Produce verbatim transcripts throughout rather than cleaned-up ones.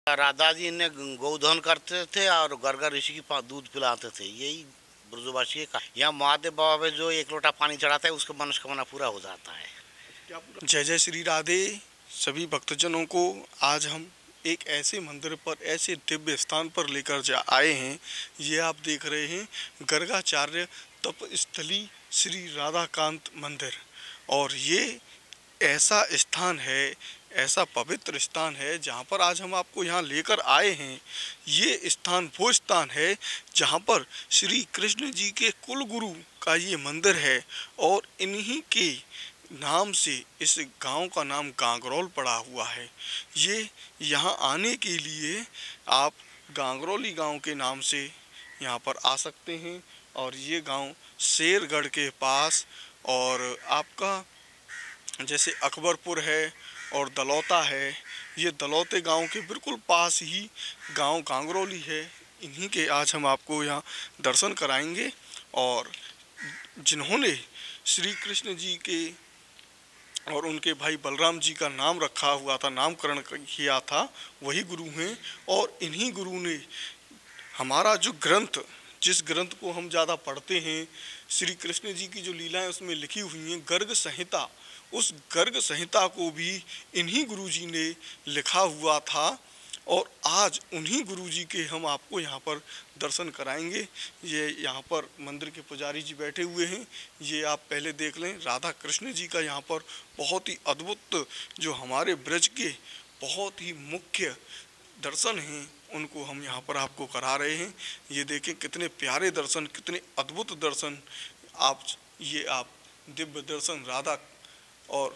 राधा जी ने गोधन करते थे और घर घर ऋषि की पा- दूध पिलाते थे, यही ब्रजवासी का। यहाँ महादेव बाबा पे जो एक लोटा पानी चढ़ाता है उसका मनस्कामना पूरा हो जाता है। क्या पूरा? जय जय श्री राधे सभी भक्तजनों को। आज हम एक ऐसे मंदिर पर, ऐसे दिव्य स्थान पर लेकर जा आए हैं। ये आप देख रहे हैं गर्गाचार्य तप स्थली श्री राधाकांत मंदिर। और ये ऐसा स्थान है, ऐसा पवित्र स्थान है जहाँ पर आज हम आपको यहाँ लेकर आए हैं। ये स्थान वो स्थान है जहाँ पर श्री कृष्ण जी के कुल गुरु का ये मंदिर है। और इन्हीं के नाम से इस गांव का नाम गांगरौल पड़ा हुआ है। ये यहाँ आने के लिए आप गांगरौली गांव के नाम से यहाँ पर आ सकते हैं। और ये गांव शेरगढ़ के पास, और आपका जैसे अकबरपुर है और दलौता है, ये दलौते गांव के बिल्कुल पास ही गांव गांगरौली है। इन्हीं के आज हम आपको यहाँ दर्शन कराएंगे। और जिन्होंने श्री कृष्ण जी के और उनके भाई बलराम जी का नाम रखा हुआ था, नामकरण किया था, वही गुरु हैं। और इन्हीं गुरु ने हमारा जो ग्रंथ, जिस ग्रंथ को हम ज़्यादा पढ़ते हैं, श्री कृष्ण जी की जो लीलाएं उसमें लिखी हुई हैं, गर्ग संहिता, उस गर्ग संहिता को भी इन्हीं गुरु जी ने लिखा हुआ था। और आज उन्हीं गुरु जी के हम आपको यहाँ पर दर्शन कराएंगे। ये यहाँ पर मंदिर के पुजारी जी बैठे हुए हैं, ये आप पहले देख लें। राधा कृष्ण जी का यहाँ पर बहुत ही अद्भुत, जो हमारे ब्रज के बहुत ही मुख्य दर्शन हैं, उनको हम यहाँ पर आपको करा रहे हैं। ये देखें कितने प्यारे दर्शन, कितने अद्भुत दर्शन। आप ये आप दिव्य दर्शन राधा और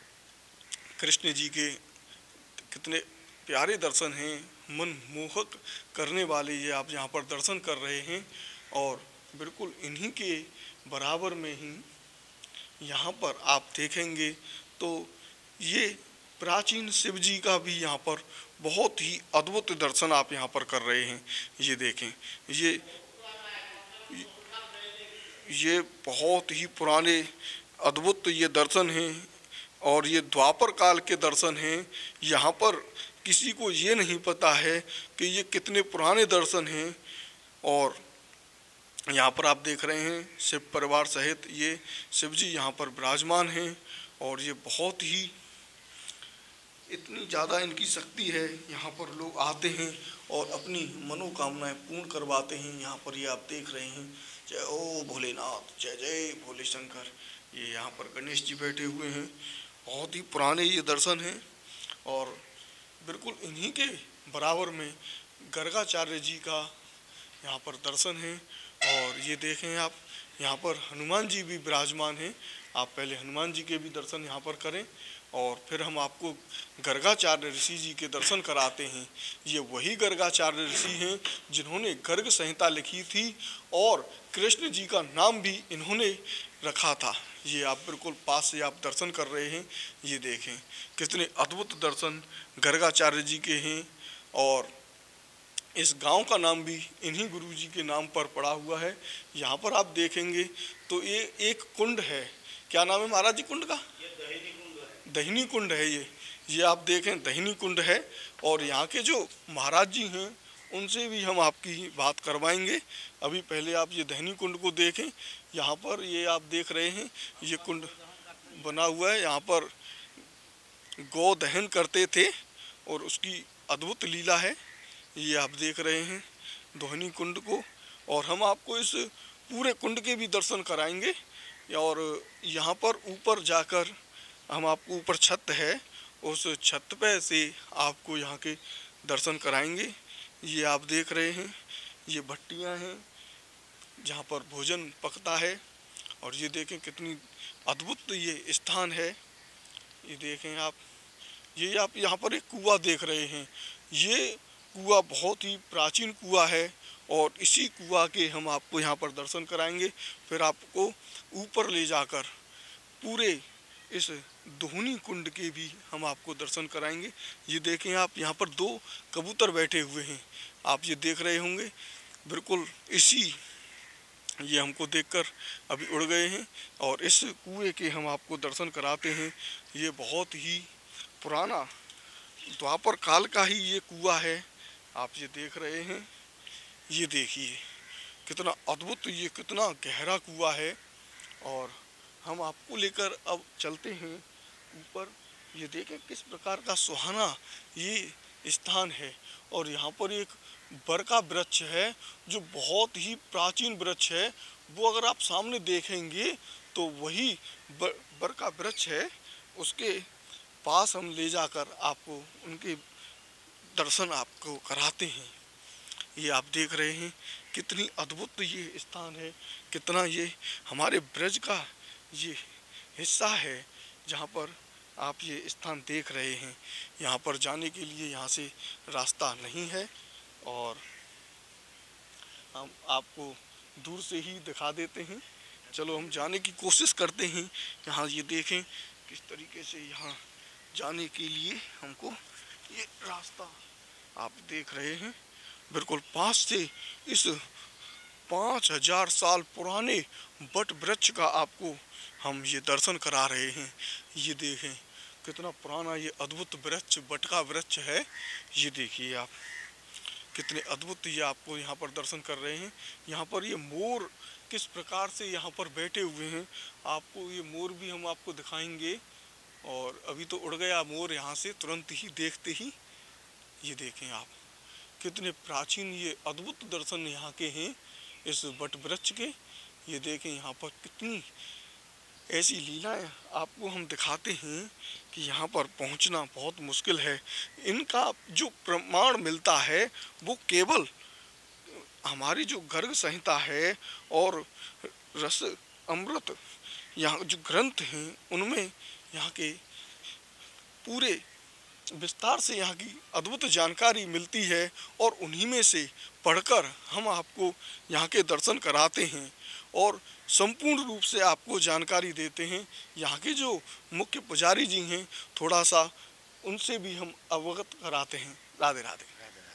कृष्ण जी के कितने प्यारे दर्शन हैं, मन मोहक करने वाले, ये आप यहाँ पर दर्शन कर रहे हैं। और बिल्कुल इन्हीं के बराबर में ही यहाँ पर आप देखेंगे तो ये प्राचीन शिव जी का भी यहाँ पर बहुत ही अद्भुत दर्शन आप यहाँ पर कर रहे हैं। ये देखें, ये ये बहुत ही पुराने अद्भुत ये दर्शन हैं। और ये द्वापर काल के दर्शन हैं। यहाँ पर किसी को ये नहीं पता है कि ये कितने पुराने दर्शन हैं। और यहाँ पर आप देख रहे हैं शिव परिवार सहित ये शिव जी यहाँ पर विराजमान हैं। और ये बहुत ही, इतनी ज़्यादा इनकी शक्ति है, यहाँ पर लोग आते हैं और अपनी मनोकामनाएं पूर्ण करवाते हैं। यहाँ पर ये आप देख रहे हैं, जय ओ भोलेनाथ, जय जय भोले शंकर। ये यहाँ पर गणेश जी बैठे हुए हैं। बहुत ही पुराने ये दर्शन हैं। और बिल्कुल इन्हीं के बराबर में गर्गाचार्य जी का यहाँ पर दर्शन है। और ये देखें आप, यहाँ पर हनुमान जी भी विराजमान हैं। आप पहले हनुमान जी के भी दर्शन यहाँ पर करें और फिर हम आपको गर्गाचार्य ऋषि जी के दर्शन कराते हैं। ये वही गर्गाचार्य ऋषि हैं जिन्होंने गर्ग संहिता लिखी थी और कृष्ण जी का नाम भी इन्होंने रखा था। ये आप बिल्कुल पास से आप दर्शन कर रहे हैं। ये देखें कितने अद्भुत दर्शन गर्गाचार्य जी के हैं। और इस गांव का नाम भी इन्हीं गुरु जी के नाम पर पड़ा हुआ है। यहाँ पर आप देखेंगे तो ये एक कुंड है। क्या नाम है महाराज जी कुंड का? दहिनी कुंड है। ये ये आप देखें दहिनी कुंड है। और यहाँ के जो महाराज जी हैं उनसे भी हम आपकी बात करवाएंगे। अभी पहले आप ये दहिनी कुंड को देखें। यहाँ पर ये आप देख रहे हैं ये कुंड बना हुआ है। यहाँ पर गौ दहन करते थे और उसकी अद्भुत लीला है। ये आप देख रहे हैं दोहनी कुंड को। और हम आपको इस पूरे कुंड के भी दर्शन कराएंगे। और यहाँ पर ऊपर जाकर हम आपको, ऊपर छत है, उस छत पे से आपको यहाँ के दर्शन कराएंगे। ये आप देख रहे हैं ये भट्टियाँ हैं जहाँ पर भोजन पकता है। और ये देखें कितनी अद्भुत ये स्थान है। ये देखें आप, ये आप यहाँ पर एक कुआं देख रहे हैं। ये कुआं बहुत ही प्राचीन कुआं है और इसी कुआं के हम आपको यहाँ पर दर्शन कराएंगे। फिर आपको ऊपर ले जाकर पूरे इस दोहनी कुंड के भी हम आपको दर्शन कराएंगे। ये देखें आप, यहाँ पर दो कबूतर बैठे हुए हैं, आप ये देख रहे होंगे। बिल्कुल इसी, ये हमको देखकर अभी उड़ गए हैं। और इस कुएं के हम आपको दर्शन कराते हैं। ये बहुत ही पुराना द्वापर काल का ही ये कुआं है, आप ये देख रहे हैं। ये देखिए कितना अद्भुत, ये कितना गहरा कुआं है। और हम आपको लेकर अब चलते हैं ऊपर। ये देखें किस प्रकार का सुहाना ये स्थान है। और यहाँ पर एक बर का वृक्ष है जो बहुत ही प्राचीन वृक्ष है। वो अगर आप सामने देखेंगे तो वही बर, बर का वृक्ष है। उसके पास हम ले जाकर आपको उनके दर्शन आपको कराते हैं। ये आप देख रहे हैं कितनी अद्भुत ये स्थान है, कितना ये हमारे ब्रज का ये हिस्सा है जहाँ पर आप ये स्थान देख रहे हैं। यहाँ पर जाने के लिए यहाँ से रास्ता नहीं है और हम आपको दूर से ही दिखा देते हैं। चलो हम जाने की कोशिश करते हैं। यहाँ ये देखें किस तरीके से यहाँ जाने के लिए हमको ये रास्ता आप देख रहे हैं। बिल्कुल पास से इस पाँच हजार साल पुराने बट वृक्ष का आपको हम ये दर्शन करा रहे हैं। ये देखें कितना पुराना ये अद्भुत वृक्ष बट का वृक्ष है। ये देखिए आप कितने अद्भुत ये आपको यहाँ पर दर्शन कर रहे हैं। यहाँ पर ये मोर किस प्रकार से यहाँ पर बैठे हुए हैं, आपको ये मोर भी हम आपको दिखाएंगे। और अभी तो उड़ गया मोर यहाँ से तुरंत ही देखते ही। ये देखें आप कितने प्राचीन ये अद्भुत दर्शन यहाँ के हैं इस बट वृक्ष के। ये देखें यहाँ पर कितनी ऐसी लीलाएं आपको हम दिखाते हैं कि यहाँ पर पहुँचना बहुत मुश्किल है। इनका जो प्रमाण मिलता है वो केवल हमारी जो गर्ग संहिता है और रस अमृत यहाँ जो ग्रंथ हैं उनमें यहाँ के पूरे विस्तार से यहाँ की अद्भुत जानकारी मिलती है। और उन्हीं में से पढ़कर हम आपको यहाँ के दर्शन कराते हैं और संपूर्ण रूप से आपको जानकारी देते हैं। यहाँ के जो मुख्य पुजारी जी हैं थोड़ा सा उनसे भी हम अवगत कराते हैं। राधे राधे।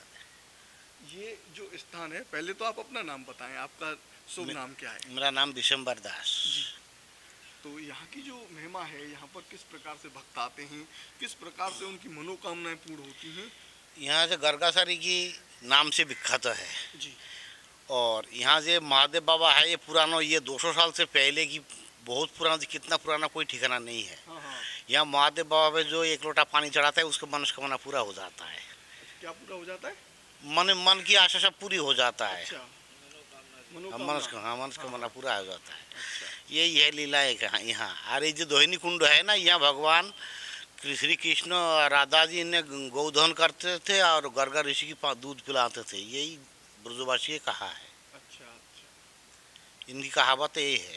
ये जो स्थान है, पहले तो आप अपना नाम बताएं, आपका शुभ नाम क्या है? मेरा नाम दिसंबर दास। तो यहाँ की जो महिमा है, यहाँ पर किस प्रकार से भक्त आते हैं, किस प्रकार से उनकी मनोकामनाएं पूर्ण होती हैं? यहाँ से गर्गासारी की नाम से विख्यात है जी। और यहाँ से महादेव बाबा है, ये पुराना, ये दो सौ साल से पहले की बहुत पुराना, कितना पुराना कोई ठिकाना नहीं है। हाँ हाँ। यहाँ महादेव बाबा पे जो एक लोटा पानी चढ़ाता है उसका मनस्कामना पूरा हो जाता है। क्या पूरा हो जाता है? मन मन की आशा सब पूरी हो जाता है। अच्छा। मनस्कामना मनस्कामना पूरा हो जाता है। यही है लीला एक यहाँ। और ये जो दोहिनी कुंड है ना, यहाँ भगवान श्री कृष्ण और राधा जी ने गोधन करते थे और गर्गा ऋषि की दूध पिलाते थे। यही ब्रजवासी कहा है। अच्छा अच्छा। इनकी कहावत ये है।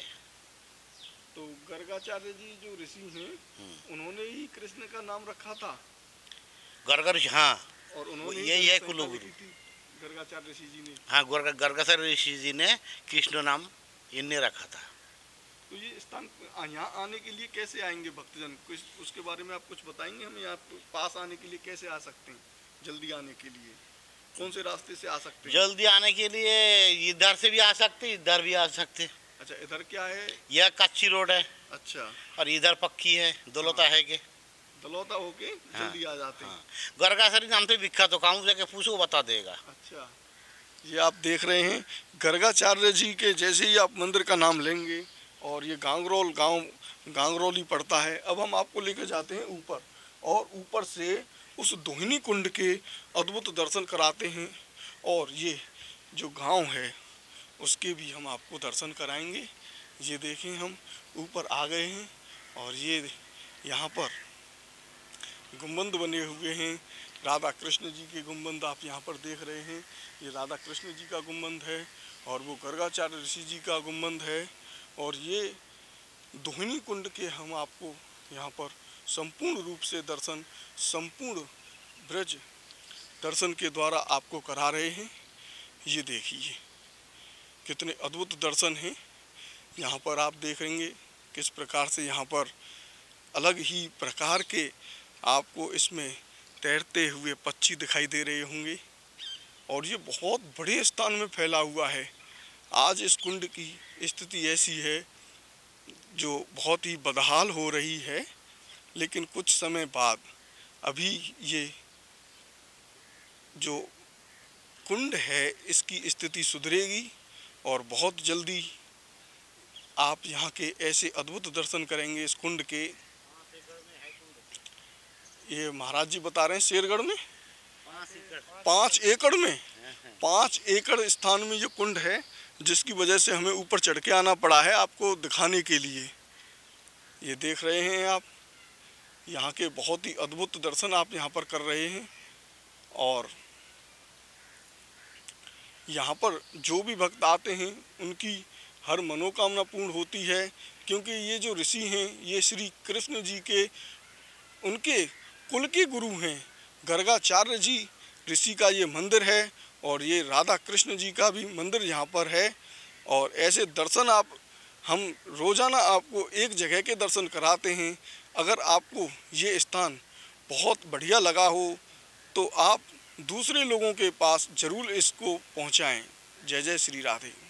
तो गर्गाचार्य जी जो ऋषि हैं उन्होंने ही कृष्ण का नाम रखा था। गर्गा ऋषि, हाँ, और उन्होंने यही है कुलगुरु। गर्गाचार्य ऋषि जी ने, हाँ, गर्गा गर्गाचार्य ऋषि जी ने कृष्ण नाम इनने रखा था। तो ये स्थान यहाँ आने के लिए कैसे आएंगे भक्तजन, कुछ उसके बारे में आप कुछ बताएंगे हमें? आप पास आने के लिए कैसे आ सकते हैं? जल्दी आने के लिए कौन से रास्ते से आ सकते हैं? जल्दी आने के लिए इधर से भी आ सकते, इधर भी आ सकते। अच्छा, इधर क्या है? यह कच्ची रोड है। अच्छा। और इधर पक्की है, दौलता है के दलौता होके जल्दी आ जाते हैं। हाँ। गर्गाचार्य नाम से विख्यात हो, कहूँ जाके पूछो बता देगा। अच्छा, ये आप देख रहे हैं गर्गाचार्य जी के जैसे ही आप मंदिर का नाम लेंगे और ये गांगरोल गांव गांगरोल ही पड़ता है। अब हम आपको लेकर जाते हैं ऊपर और ऊपर से उस दोहिनी कुंड के अद्भुत दर्शन कराते हैं। और ये जो गांव है उसके भी हम आपको दर्शन कराएंगे। ये देखें हम ऊपर आ गए हैं और ये यहाँ पर गुंबद बने हुए हैं। राधा कृष्ण जी के गुंबद आप यहाँ पर देख रहे हैं। ये राधा कृष्ण जी का गुंबद है और वो गर्गाचार्य ऋषि जी का गुंबद है। और ये दोहिनी कुंड के हम आपको यहाँ पर संपूर्ण रूप से दर्शन, संपूर्ण ब्रज दर्शन के द्वारा आपको करा रहे हैं। ये देखिए कितने अद्भुत दर्शन हैं। यहाँ पर आप देखेंगे किस प्रकार से यहाँ पर अलग ही प्रकार के आपको इसमें तैरते हुए पक्षी दिखाई दे रहे होंगे। और ये बहुत बड़े स्थान में फैला हुआ है। आज इस कुंड की स्थिति ऐसी है जो बहुत ही बदहाल हो रही है, लेकिन कुछ समय बाद अभी ये जो कुंड है इसकी स्थिति सुधरेगी और बहुत जल्दी आप यहाँ के ऐसे अद्भुत दर्शन करेंगे इस कुंड के। ये महाराज जी बता रहे हैं शेरगढ़ में पाँच एकड़ में पाँच एकड़ स्थान में ये कुंड है, जिसकी वजह से हमें ऊपर चढ़ के आना पड़ा है आपको दिखाने के लिए। ये देख रहे हैं आप, यहाँ के बहुत ही अद्भुत दर्शन आप यहाँ पर कर रहे हैं। और यहाँ पर जो भी भक्त आते हैं उनकी हर मनोकामना पूर्ण होती है, क्योंकि ये जो ऋषि हैं ये श्री कृष्ण जी के उनके कुल के गुरु हैं। गर्गाचार्य जी ऋषि का ये मंदिर है और ये राधा कृष्ण जी का भी मंदिर यहाँ पर है। और ऐसे दर्शन आप हम रोज़ाना आपको एक जगह के दर्शन कराते हैं। अगर आपको ये स्थान बहुत बढ़िया लगा हो तो आप दूसरे लोगों के पास ज़रूर इसको पहुँचाएँ। जय जय श्री राधे।